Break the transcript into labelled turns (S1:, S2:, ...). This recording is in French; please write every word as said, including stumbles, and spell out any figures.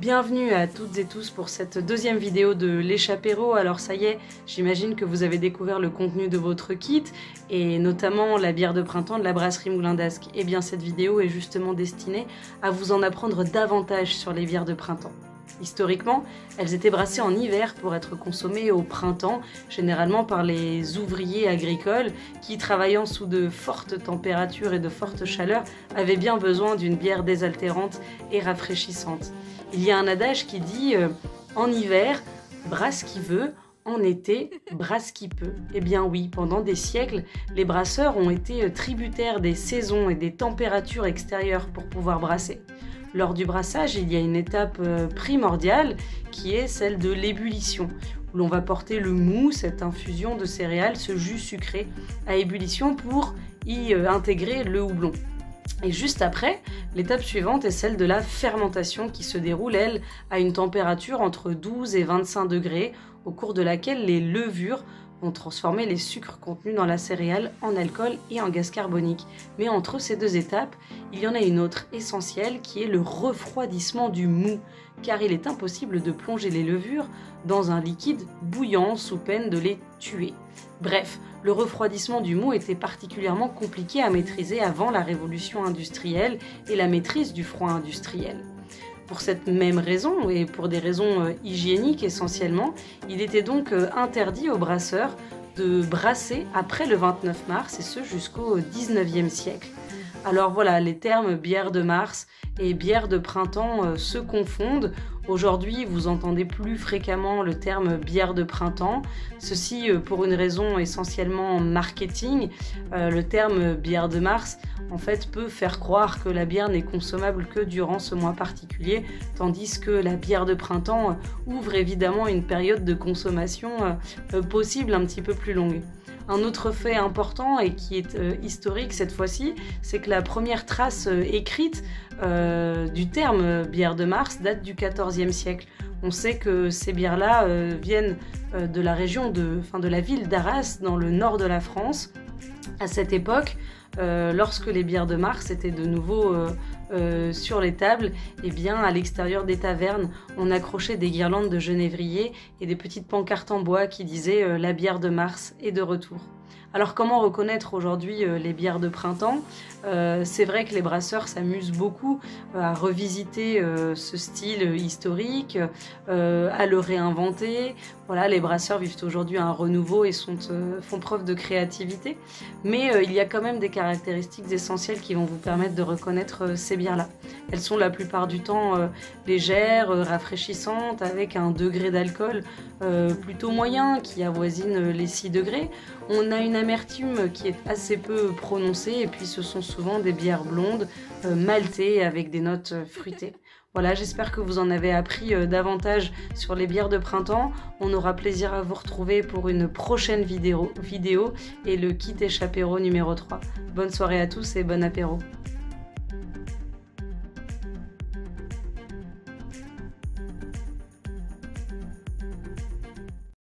S1: Bienvenue à toutes et tous pour cette deuxième vidéo de l'Échappéro. Alors ça y est, j'imagine que vous avez découvert le contenu de votre kit et notamment la bière de printemps de la brasserie Moulin d'Ascq. Et bien cette vidéo est justement destinée à vous en apprendre davantage sur les bières de printemps. Historiquement, elles étaient brassées en hiver pour être consommées au printemps, généralement par les ouvriers agricoles qui, travaillant sous de fortes températures et de fortes chaleurs, avaient bien besoin d'une bière désaltérante et rafraîchissante. Il y a un adage qui dit euh, « En hiver, brasse qui veut, en été, brasse qui peut ». Eh bien oui, pendant des siècles, les brasseurs ont été tributaires des saisons et des températures extérieures pour pouvoir brasser. Lors du brassage, il y a une étape primordiale qui est celle de l'ébullition, où l'on va porter le mou, cette infusion de céréales, ce jus sucré, à ébullition pour y intégrer le houblon. Et juste après, l'étape suivante est celle de la fermentation qui se déroule, elle, à une température entre douze et vingt-cinq degrés, au cours de laquelle les levures vont transformer les sucres contenus dans la céréale en alcool et en gaz carbonique. Mais entre ces deux étapes, il y en a une autre essentielle qui est le refroidissement du mou, car il est impossible de plonger les levures dans un liquide bouillant sous peine de les tuer. Bref, le refroidissement du mou était particulièrement compliqué à maîtriser avant la révolution industrielle et la maîtrise du froid industriel. Pour cette même raison, et pour des raisons hygiéniques essentiellement, il était donc interdit aux brasseurs de brasser après le vingt-neuf mars, et ce jusqu'au dix-neuvième siècle. Alors voilà, les termes bière de mars et bière de printemps euh, se confondent. Aujourd'hui, vous entendez plus fréquemment le terme bière de printemps. Ceci euh, pour une raison essentiellement marketing. Euh, le terme bière de mars, en fait, peut faire croire que la bière n'est consommable que durant ce mois particulier, tandis que la bière de printemps euh, ouvre évidemment une période de consommation euh, euh, possible un petit peu plus longue. Un autre fait important et qui est euh, historique cette fois-ci, c'est que la première trace euh, écrite euh, du terme bière de mars date du quatorzième siècle. On sait que ces bières-là euh, viennent euh, de la région de, enfin, de la ville d'Arras, dans le nord de la France. À cette époque, euh, lorsque les bières de mars étaient de nouveau euh, euh, sur les tables, eh bien, à l'extérieur des tavernes, on accrochait des guirlandes de genévrier et des petites pancartes en bois qui disaient euh, « La bière de mars est de retour ». Alors comment reconnaître aujourd'hui euh, les bières de printemps ? euh, C'est vrai que les brasseurs s'amusent beaucoup euh, à revisiter euh, ce style historique, euh, à le réinventer. Voilà, les brasseurs vivent aujourd'hui un renouveau et sont, euh, font preuve de créativité. Mais euh, il y a quand même des caractéristiques essentielles qui vont vous permettre de reconnaître euh, ces bières-là. Elles sont la plupart du temps euh, légères, euh, rafraîchissantes, avec un degré d'alcool euh, plutôt moyen qui avoisine les six degrés. On a une amertume qui est assez peu prononcée et puis ce sont souvent des bières blondes, euh, maltées avec des notes euh, fruitées. Voilà, j'espère que vous en avez appris euh, davantage sur les bières de printemps. On aura plaisir à vous retrouver pour une prochaine vidéo, vidéo et le kit Échappéro numéro trois. Bonne soirée à tous et bon apéro.